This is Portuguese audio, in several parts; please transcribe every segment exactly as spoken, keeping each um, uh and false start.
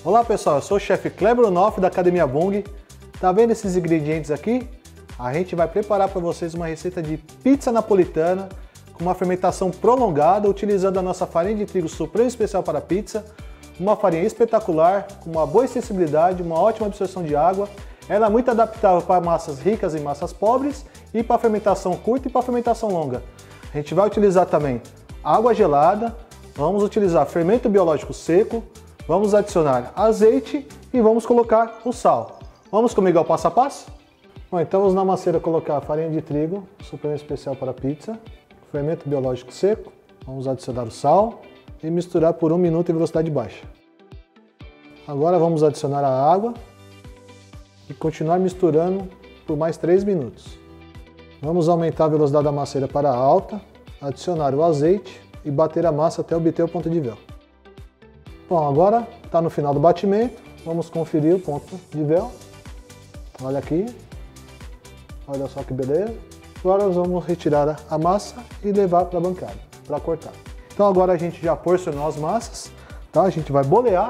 Olá pessoal, eu sou o chefe Kleber Onoff da Academia Bung. Tá vendo esses ingredientes aqui? A gente vai preparar para vocês uma receita de pizza napolitana com uma fermentação prolongada, utilizando a nossa farinha de trigo Supremo especial para pizza, uma farinha espetacular, com uma boa sensibilidade, uma ótima absorção de água. Ela é muito adaptável para massas ricas e massas pobres e para fermentação curta e para fermentação longa. A gente vai utilizar também água gelada, vamos utilizar fermento biológico seco, vamos adicionar azeite e vamos colocar o sal. Vamos comigo ao passo a passo? Bom, então vamos na masseira colocar a farinha de trigo Supremo especial para pizza, fermento biológico seco, vamos adicionar o sal e misturar por um minuto em velocidade baixa. Agora vamos adicionar a água e continuar misturando por mais três minutos. Vamos aumentar a velocidade da masseira para alta, adicionar o azeite e bater a massa até obter o ponto de véu. Bom, agora está no final do batimento, vamos conferir o ponto de véu. Olha aqui, olha só que beleza. Agora nós vamos retirar a massa e levar para a bancada, para cortar. Então agora a gente já porcionou as massas, tá? A gente vai bolear.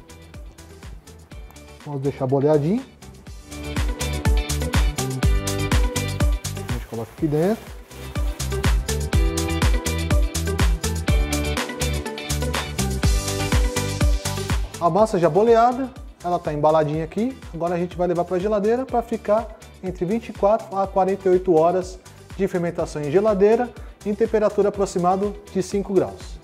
Vamos deixar boleadinho. A gente coloca aqui dentro. A massa já boleada, ela está embaladinha aqui. Agora a gente vai levar para a geladeira para ficar entre vinte e quatro a quarenta e oito horas de fermentação em geladeira, em temperatura aproximada de cinco graus.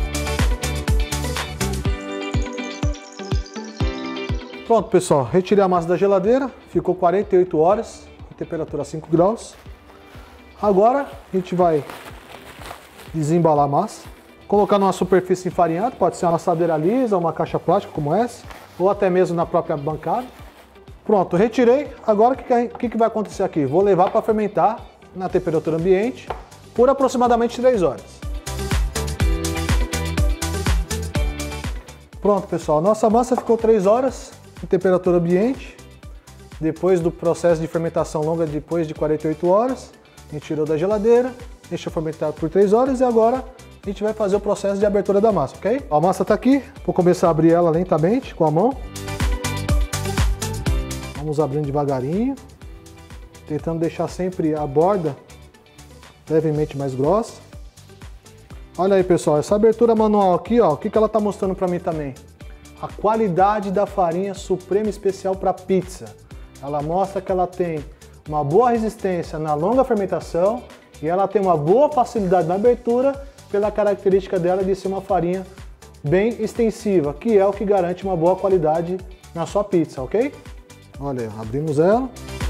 Pronto pessoal, retirei a massa da geladeira, ficou quarenta e oito horas, em temperatura cinco graus. Agora a gente vai desembalar a massa, colocar numa superfície enfarinhada, pode ser uma assadeira lisa, uma caixa plástica como essa, ou até mesmo na própria bancada. Pronto, retirei. Agora o que, que, que vai acontecer aqui? Vou levar para fermentar na temperatura ambiente por aproximadamente três horas. Pronto pessoal, nossa massa ficou três horas em temperatura ambiente. Depois do processo de fermentação longa, depois de quarenta e oito horas, a gente tirou da geladeira, deixa fermentar por três horas e agora a gente vai fazer o processo de abertura da massa, ok? A massa está aqui, vou começar a abrir ela lentamente com a mão. Vamos abrindo devagarinho, tentando deixar sempre a borda levemente mais grossa. Olha aí pessoal, essa abertura manual aqui, ó, o que, que ela está mostrando para mim também? A qualidade da farinha Supremo especial para pizza. Ela mostra que ela tem uma boa resistência na longa fermentação e ela tem uma boa facilidade na abertura pela característica dela de ser uma farinha bem extensiva, que é o que garante uma boa qualidade na sua pizza, ok? Olha aí, abrimos ela.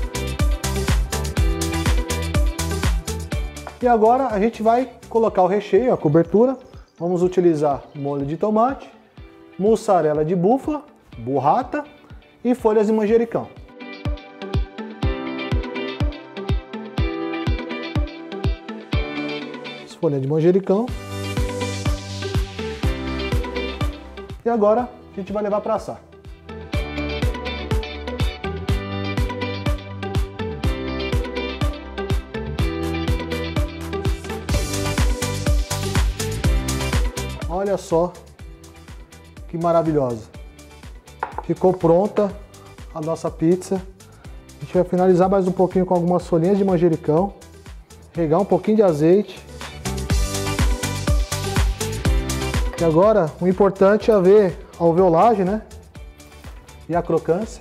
E agora a gente vai colocar o recheio, a cobertura. Vamos utilizar molho de tomate, mussarela de búfala, burrata e folhas de manjericão. Folha de manjericão. E agora a gente vai levar para assar. Olha só que maravilhosa. Ficou pronta a nossa pizza. A gente vai finalizar mais um pouquinho com algumas folhinhas de manjericão, regar um pouquinho de azeite. E agora o importante é ver a alveolagem, né? E a crocância.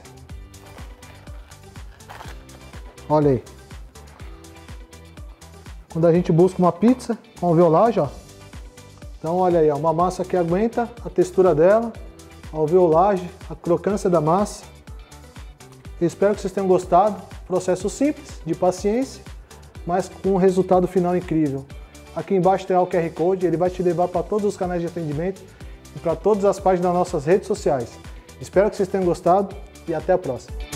Olha aí. Quando a gente busca uma pizza com alveolagem, ó. Então olha aí, ó, uma massa que aguenta a textura dela, a alveolagem, a crocância da massa. Eu espero que vocês tenham gostado. Processo simples, de paciência, mas com um resultado final incrível. Aqui embaixo tem o Q R Code, ele vai te levar para todos os canais de atendimento e para todas as páginas das nossas redes sociais. Espero que vocês tenham gostado e até a próxima.